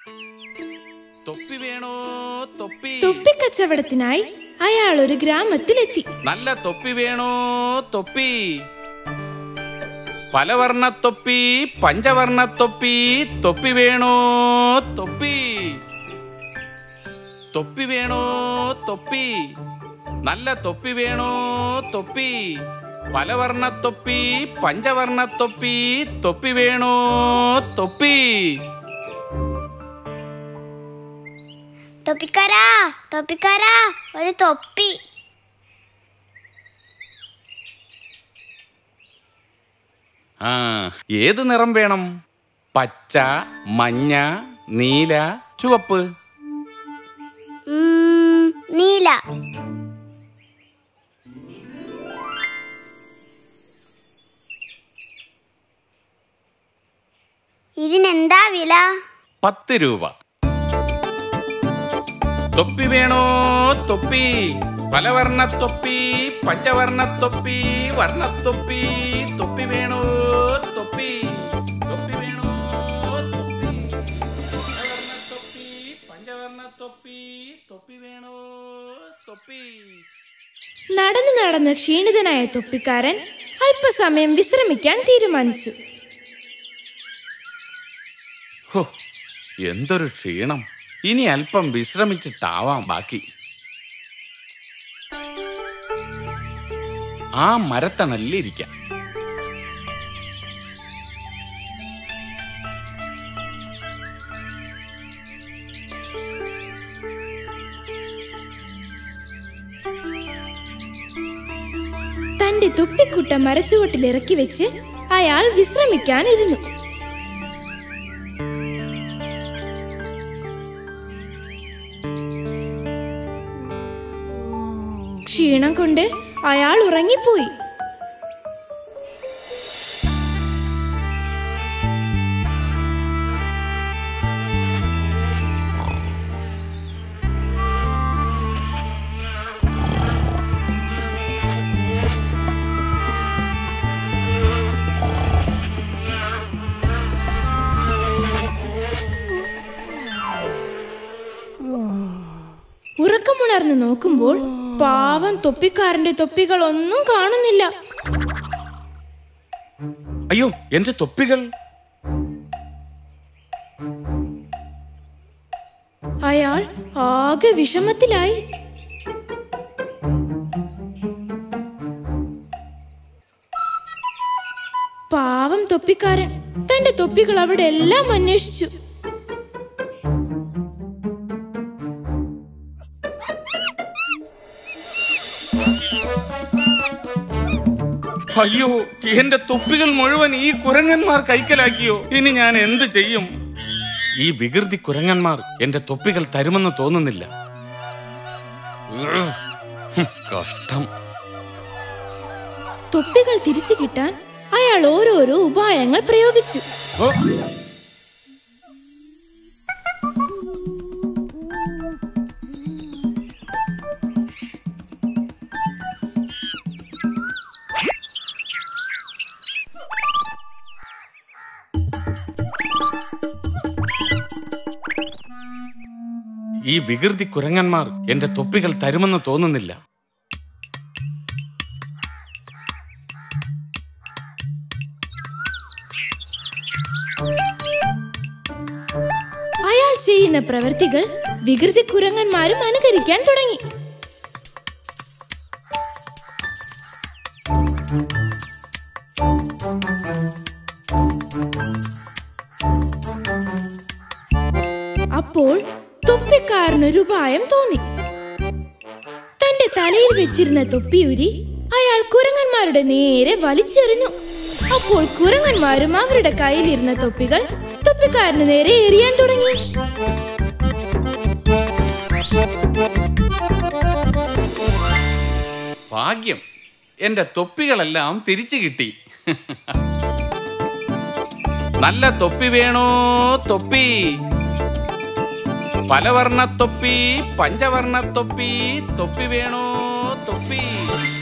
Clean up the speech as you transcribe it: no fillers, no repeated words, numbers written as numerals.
തൊപ്പി വേണോ തൊപ്പി? തൊപ്പി കച്ചവടത്തിനായി അയാൾ ഒരു ഗ്രാമത്തിലെത്തി. നല്ല തൊപ്പി വേണോ തൊപ്പി? പലവർണ്ണ തൊപ്പി, പഞ്ചവർണ്ണ തൊപ്പി, തൊപ്പി വേണോ തൊപ്പി? തൊപ്പി വേണോ തൊപ്പി? നല്ല തൊപ്പി വേണോ തൊപ്പി? പലവർണ്ണ തൊപ്പി, പഞ്ചവർണ്ണ തൊപ്പി, തൊപ്പി വേണോ തൊപ്പി? തൊപ്പിക്കാരാ, തൊപ്പിക്കാരാ, ഒരു തൊപ്പി. ഏത് നിറം വേണം? പച്ച, മഞ്ഞ, നീല, ചുവപ്പ്? നീല. ഇതിനെന്താ വില? 10 രൂപ. തൊപ്പി വേണോ തൊപ്പി? പലവർണ്ണ തൊപ്പി, പഞ്ചവർണ്ണ തൊപ്പി, വർണ്ണത്തൊപ്പി, തൊപ്പി വേണോ തൊപ്പി? തൊപ്പി വേണോ തൊപ്പി? പലവർണ്ണ തൊപ്പി, പഞ്ചവർണ്ണ തൊപ്പി, തൊപ്പി വേണോ തൊപ്പി? നടന്നു നടന്ന് ക്ഷീണിതനായ തൊപ്പിക്കാരൻ അല്പസമയം വിശ്രമിക്കാൻ തീരുമാനിച്ചു. എന്തൊരു ക്ഷീണം! ഇനി അല്പം വിശ്രമിച്ചിട്ടാവാം ബാക്കി. ആ മരത്തണലിരിക്കാം. തന്റെ തൊപ്പിക്കുട്ട മരച്ചുവട്ടിൽ ഇറക്കി വെച്ച് അയാൾ വിശ്രമിക്കാനിരുന്നു. ക്ഷീണം കൊണ്ട് അയാൾ ഉറങ്ങിപ്പോയി. ഉറക്കമുണർന്ന് നോക്കുമ്പോൾ പാവം തൊപ്പിക്കാരന്റെ തൊപ്പികളൊന്നും കാണുന്നില്ല. അയ്യോ, എന്റെ തൊപ്പികൾ! അയാൾ ആകെ വിഷമത്തിലായി. പാവം തൊപ്പിക്കാരൻ തന്റെ തൊപ്പികൾ അവിടെ എല്ലാം അന്വേഷിച്ചു. അയ്യോ, എന്റെ തൊപ്പികൾ മുഴുവൻ ഈ കുരങ്ങന്മാർ കൈക്കലാക്കിയോ? ഇനി ഞാൻ എന്ത് ചെയ്യും? ഈ വികൃതി കുരങ്ങന്മാർ എന്റെ തൊപ്പികൾ തരുമെന്ന് തോന്നുന്നില്ല. കഷ്ടം. തൊപ്പികൾ തിരിച്ചു കിട്ടാൻ അയാൾ ഓരോരോ ഉപായങ്ങൾ പ്രയോഗിച്ചു. ഈ വികൃതി കുരങ്ങന്മാർ എന്റെ തൊപ്പികൾ തരുമെന്ന് തോന്നുന്നില്ല. അയാൾ ചെയ്യുന്ന പ്രവൃത്തികൾ വികൃതി കുരങ്ങന്മാരും അനുകരിക്കാൻ തുടങ്ങി. അപ്പോൾ തൊപ്പിക്കാരനൊരു ഉപായം തോന്നി. തന്റെ തലയിൽ വെച്ചിരുന്ന തൊപ്പിയൂരി അയാൾ കുരങ്ങന്മാരുടെ നേരെ വലിച്ചെറിഞ്ഞു. അപ്പോൾ കുരങ്ങന്മാരും അവരുടെ കയ്യിലിരുന്ന തൊപ്പികൾ തൊപ്പിക്കാരന് നേരെ എറിയാൻ തുടങ്ങി. ഭാഗ്യം, എന്റെ തൊപ്പികളെല്ലാം തിരിച്ചു കിട്ടി. നല്ല തൊപ്പി വേണോ തൊപ്പി? പലവർണ്ണ തൊപ്പി, പഞ്ചവർണ്ണ തൊപ്പി, തൊപ്പി വേണോ തൊപ്പി?